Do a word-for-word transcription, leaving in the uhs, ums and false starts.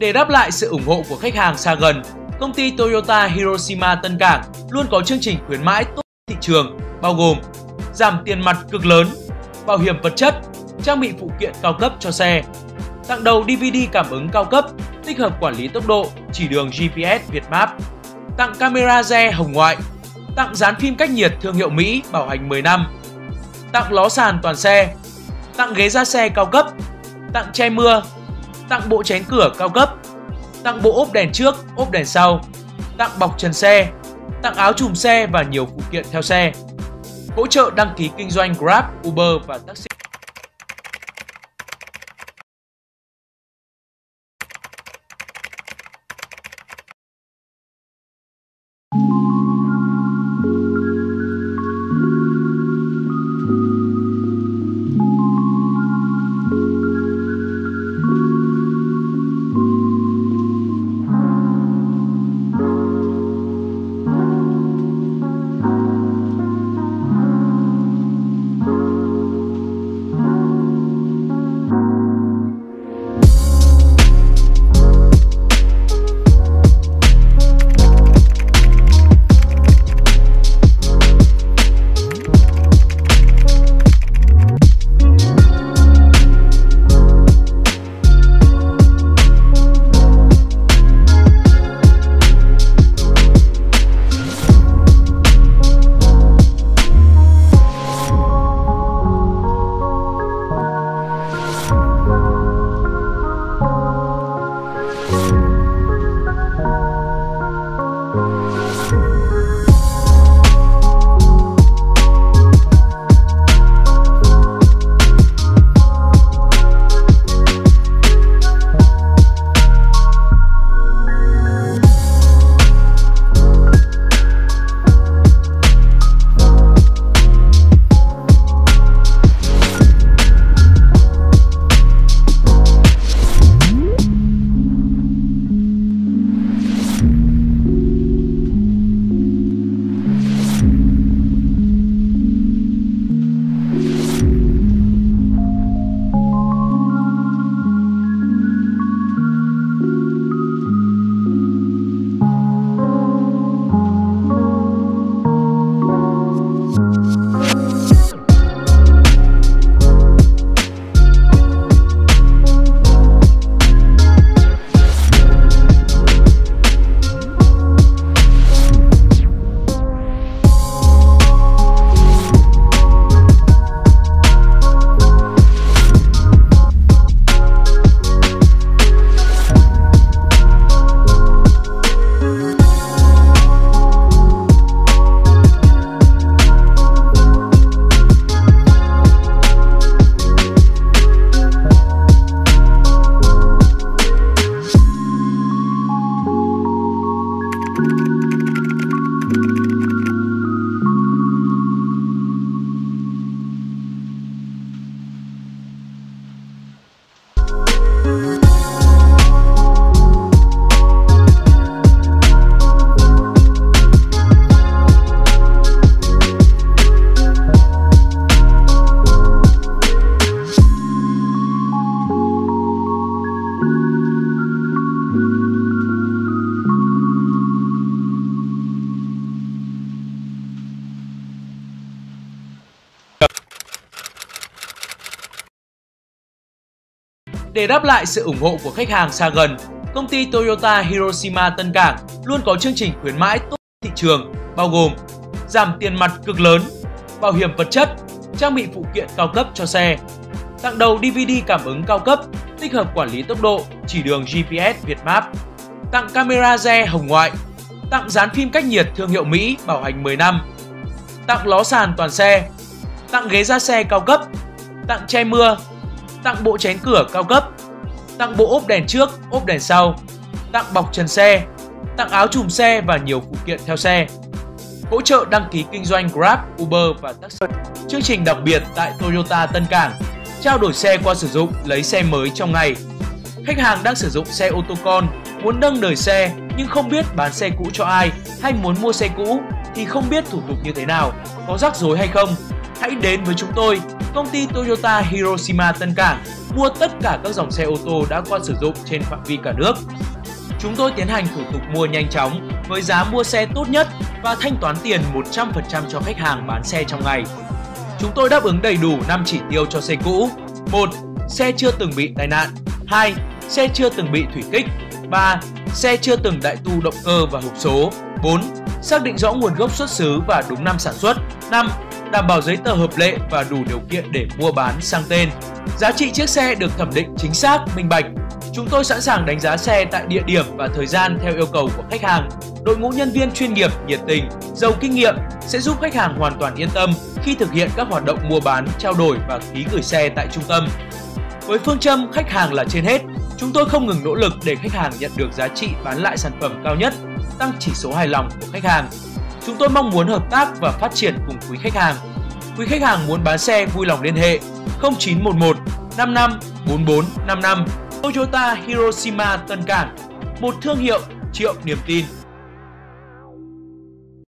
Để đáp lại sự ủng hộ của khách hàng xa gần, công ty Toyota Hiroshima Tân Cảng luôn có chương trình khuyến mãi tốt thị trường, bao gồm giảm tiền mặt cực lớn, bảo hiểm vật chất, trang bị phụ kiện cao cấp cho xe, tặng đầu đê vê đê cảm ứng cao cấp, tích hợp quản lý tốc độ, chỉ đường giê pê ét Việt Map, tặng camera re hồng ngoại, tặng dán phim cách nhiệt thương hiệu Mỹ bảo hành mười năm, tặng ló sàn toàn xe, tặng ghế da xe cao cấp, tặng che mưa, tặng bộ chén cửa cao cấp, tặng bộ ốp đèn trước, ốp đèn sau, tặng bọc trần xe, tặng áo chùm xe và nhiều phụ kiện theo xe. Hỗ trợ đăng ký kinh doanh Grab, Uber và taxi. Để đáp lại sự ủng hộ của khách hàng xa gần, công ty Toyota Hiroshima Tân Cảng luôn có chương trình khuyến mãi tốt thị trường, bao gồm giảm tiền mặt cực lớn, bảo hiểm vật chất, trang bị phụ kiện cao cấp cho xe, tặng đầu đê vê đê cảm ứng cao cấp, tích hợp quản lý tốc độ, chỉ đường giê pê ét Việt Map, tặng camera re hồng ngoại, tặng dán phim cách nhiệt thương hiệu Mỹ bảo hành mười năm, tặng ló sàn toàn xe, tặng ghế da xe cao cấp, tặng che mưa, tặng bộ chén cửa cao cấp, tặng bộ ốp đèn trước, ốp đèn sau, tặng bọc trần xe, tặng áo chùm xe và nhiều phụ kiện theo xe. Hỗ trợ đăng ký kinh doanh Grab, Uber và taxi. Chương trình đặc biệt tại Toyota Tân Cảng, trao đổi xe qua sử dụng, lấy xe mới trong ngày. Khách hàng đang sử dụng xe ô tô con, muốn nâng đời xe nhưng không biết bán xe cũ cho ai hay muốn mua xe cũ thì không biết thủ tục như thế nào, có rắc rối hay không. Hãy đến với chúng tôi công ty Toyota Hiroshima Tân Cảng mua tất cả các dòng xe ô tô đã qua sử dụng trên phạm vi cả nước. Chúng tôi tiến hành thủ tục mua nhanh chóng với giá mua xe tốt nhất và thanh toán tiền một trăm phần trăm cho khách hàng bán xe trong ngày. Chúng tôi đáp ứng đầy đủ năm chỉ tiêu cho xe cũ. một. Xe chưa từng bị tai nạn. hai. Xe chưa từng bị thủy kích. ba. Xe chưa từng đại tu động cơ và hộp số. bốn. Xác định rõ nguồn gốc xuất xứ và đúng năm sản xuất. năm. Đảm bảo giấy tờ hợp lệ và đủ điều kiện để mua bán sang tên. Giá trị chiếc xe được thẩm định chính xác, minh bạch. Chúng tôi sẵn sàng đánh giá xe tại địa điểm và thời gian theo yêu cầu của khách hàng. Đội ngũ nhân viên chuyên nghiệp, nhiệt tình, giàu kinh nghiệm sẽ giúp khách hàng hoàn toàn yên tâm khi thực hiện các hoạt động mua bán, trao đổi và ký gửi xe tại trung tâm. Với phương châm khách hàng là trên hết, chúng tôi không ngừng nỗ lực để khách hàng nhận được giá trị bán lại sản phẩm cao nhất, tăng chỉ số hài lòng của khách hàng. Chúng tôi mong muốn hợp tác và phát triển cùng quý khách hàng. Quý khách hàng muốn bán xe vui lòng liên hệ không chín một một năm năm bốn bốn năm năm. Toyota Hiroshima Tân Cảng, một thương hiệu triệu niềm tin.